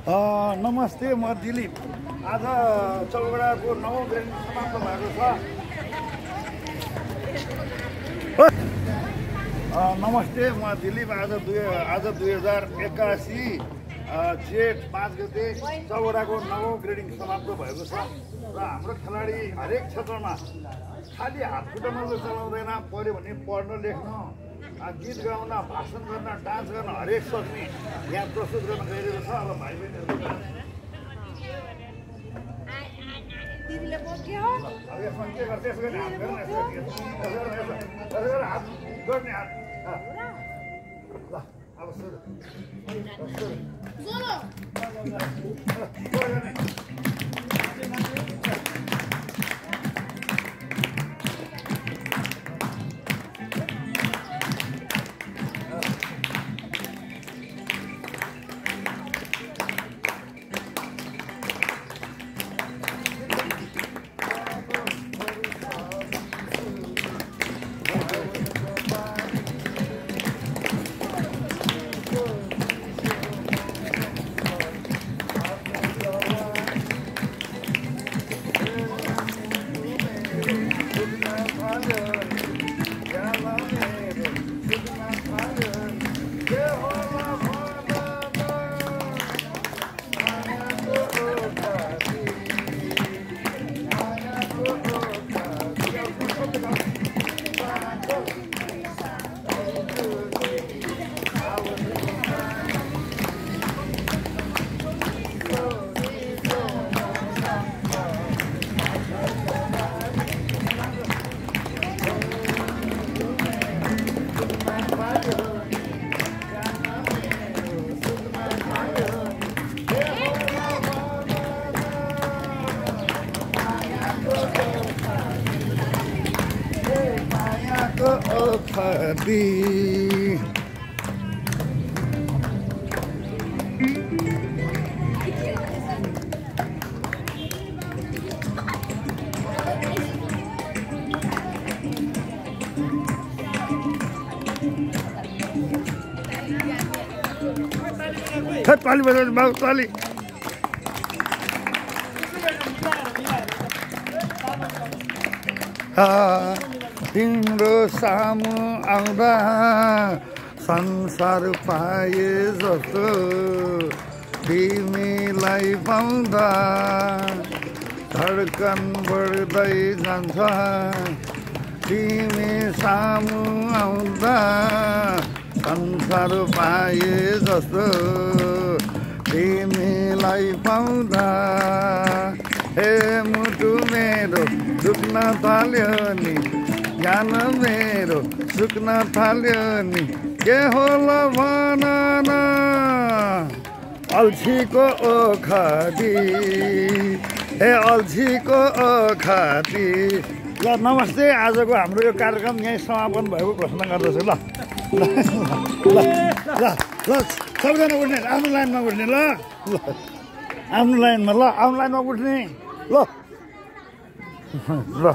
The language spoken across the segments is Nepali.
नमस्ते, म दिलीप। आज चौगडाको 9औं ग्रेड समाप्त भएको छ। नमस्ते, म दिलीप। आज 2081 जेठ 5 गते चौगडाको 9औं ग्रेडिङ समाप्त भएको छ र हाम्रो खेलाडी हरेक क्षेत्रमा खालि हात खुट्टा मात्रै चलाउँदैन, पऱ्यो भने पढ्न लेख्न, गीत गाउन, भाषण गर्न, डान्स गर्न हरेक सक्ने यहाँ प्रस्तुत गर्न गइरहेको छ। अब भाइ बहिनीहरू अब यसमा के गर्छ, त्यसो गरी हात गर्न, हात गर्ने हात ल। अब सुरु ताली बजाउनु बाबु, ताली। तिम्रो सामु आउँदा संसार पाए जस्तो, तिमीलाई पाउँदा धड्कन बढ्दै जान्छ। तिमी सामु आउँदा संसार पाए जस्तो, तिमीलाई पाउँदा हे मुटु मेरो दुख्न थाल्यो नि, ज्ञान मेरो सुक्न थाल्यो नि, के होला भन न अल्छीको ओखती, हे अल्छीको ओखती। ल नमस्ते, आजको हाम्रो यो कार्यक्रम यहीँ समापन भएको घोषणा गर्दछु। ल ल ल ल ल सबैजना उठ्ने, आफ्नो लाइनमा उठ्ने। ल ल आफ्नो लाइनमा, ल आफ्नो लाइनमा उठ्ने। ल ल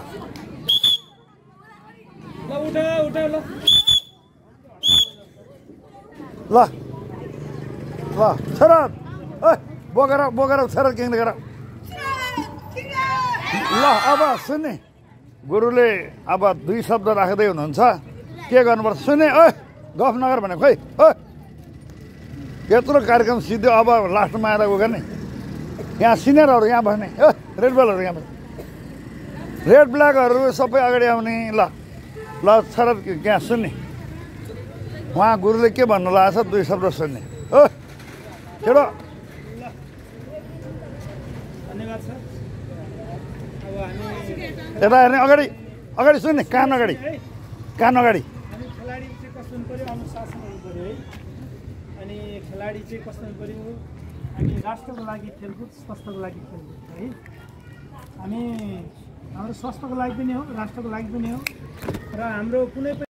ल ल शरद, बोकेर बोकेर शरद किङ गर। ल अब सुन्ने, गुरुले अब 2 शब्द राख्दै हुनुहुन्छ, के गर्नुपर्छ सुन्ने। गफ नगर भने खोइ यत्रो कार्यक्रम सिद्धो। अब लास्टमा आएर उ गर्ने, यहाँ सिनियरहरू यहाँ बस्ने, रेड बलहरू यहाँ बस्ने, रेड ब्ल्याकहरू सबै अगाडि आउने। ल ल शरद यहाँ सुन्ने, उहाँ गुरुले के भन्नु लागेको छ 2 शब्द सुन्ने। केटो यता हेर्ने, अगाडि अगाडि सुन्ने, कान अगाडि, कान अगाडि। खेलाडी चाहिँ कस्तो हुनु पर्यो, अनुशासन हुनु पर्यो है। अनि खेलाडी चाहिँ कस्तो हुनु पर्यो, हामी राष्ट्रको लागि खेलकुद, स्वास्थ्यको लागि खेलकुद है। हामी हाम्रो स्वास्थ्यको लागि पनि हो, राष्ट्रको लागि पनि हो, र हाम्रो कुनै